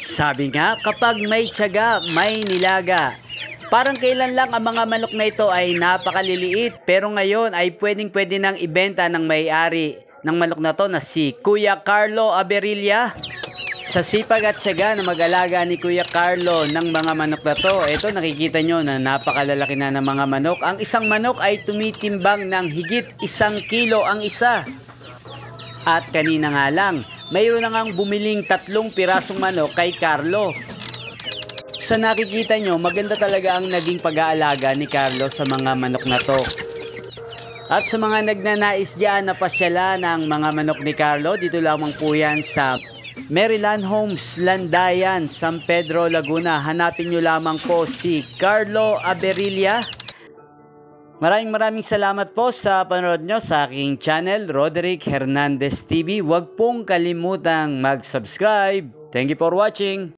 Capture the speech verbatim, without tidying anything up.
Sabi nga, kapag may tiyaga, may nilaga. Parang kailan lang ang mga manok na ito ay napakaliliit, pero ngayon ay pwedeng-pwede nang ibenta ng may-ari ng manok na to na si Kuya Carlo Aberilla. Sa sipag at tiyaga na mag-alaga ni Kuya Carlo ng mga manok na to, ito nakikita nyo na napakalalaki na ng mga manok. Ang isang manok ay tumitimbang ng higit isang kilo ang isa. At kanina nga lang, mayroon na ngang bumiling tatlong pirasong manok kay Carlo. Sa nakikita nyo, maganda talaga ang naging pag-aalaga ni Carlo sa mga manok na to. At sa mga nagnanais dyan na pasyala ng mga manok ni Carlo, dito lamang po yan sa Maryland Homes, Landayan, San Pedro, Laguna. Hanapin nyo lamang po si Carlo Aberilla. Maraming maraming salamat po sa panonood nyo sa aking channel, Roderick Hernandez T V. Huwag pong kalimutang mag-subscribe. Thank you for watching.